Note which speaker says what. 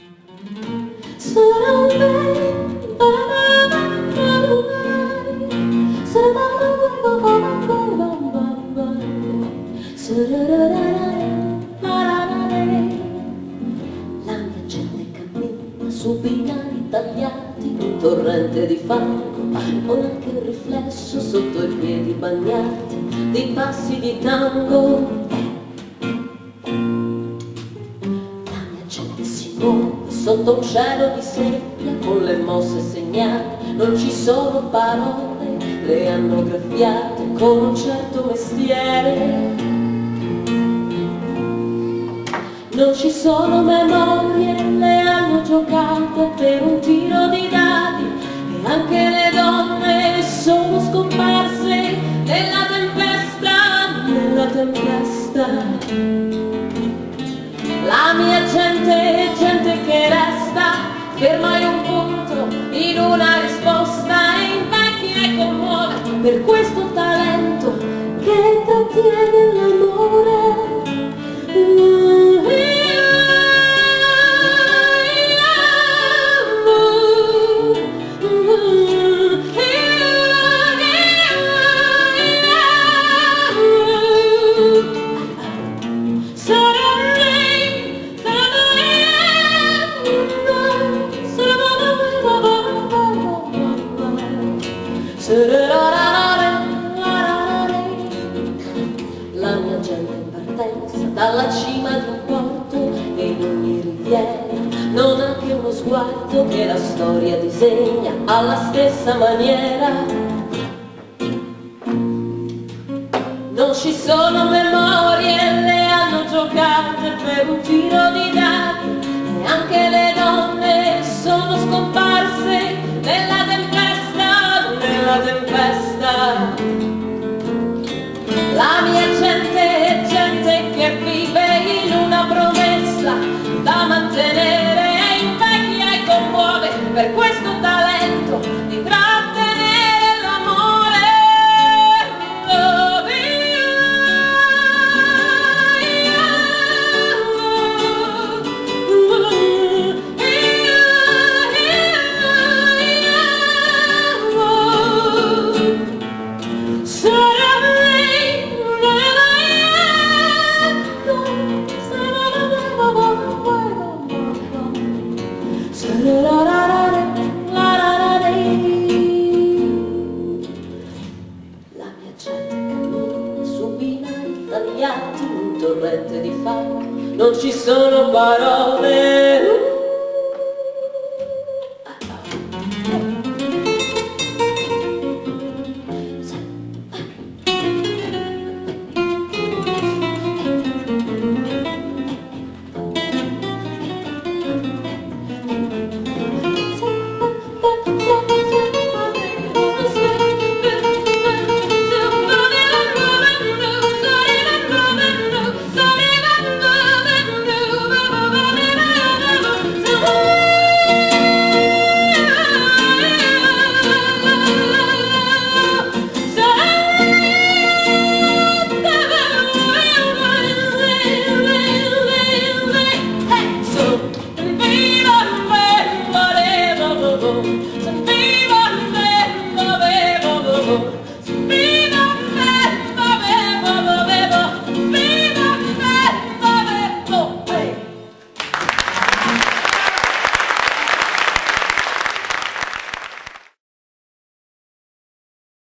Speaker 1: La mia gente cammina su binari tagliati in un torrente di fango, con anche il riflesso sotto i piedi bagnati di passi di tango. La mia gente si muove sotto un cielo di seppia con le mosse segnate, non ci sono parole, le hanno graffiate con un certo mestiere. Non ci sono memorie, le hanno giocate per un tiro di dadi, e anche le donne sono scomparse nella tempesta, nella tempesta. La mia gente è gente che resta ferma in un punto, in una risposta, e invecchia e commuove per questo talento che trattiene l'amore. La mia gente in partenza dalla cima di un porto, e in ogni riviera non ha che uno sguardo che la storia disegna alla stessa maniera. Non ci sono memorie, le hanno giocate per un tiro di dadi, e anche le donne sono scomparse nella tempesta, nella tempesta. La mia gente è gente che vive in una promessa da mantenere, e invecchia e commuove per questo talento di trattenere l'amore. La mia gente cammina su binari tagliati in un torrente di fango, non ci sono parole.